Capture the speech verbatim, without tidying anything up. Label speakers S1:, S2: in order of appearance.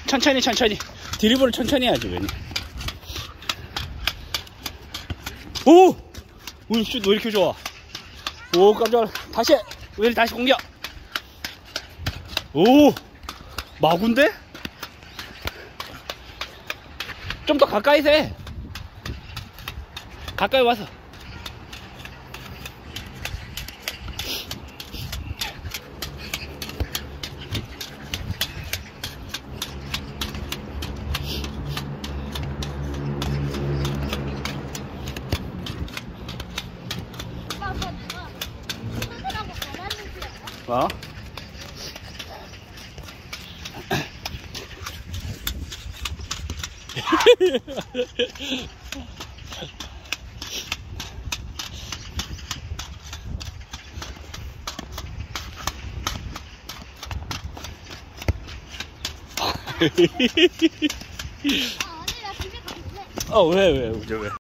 S1: 천천히 천천히 드리블을 천천히 해야지. 왜? 오! 오늘 슛 왜 이렇게 좋아? 오 깜짝이야. 다시 왜 다시 공격. 오 마구인데? 좀 더 가까이서 해. 가까이 와서. 어? 어, 왜, 왜, 왜, 왜?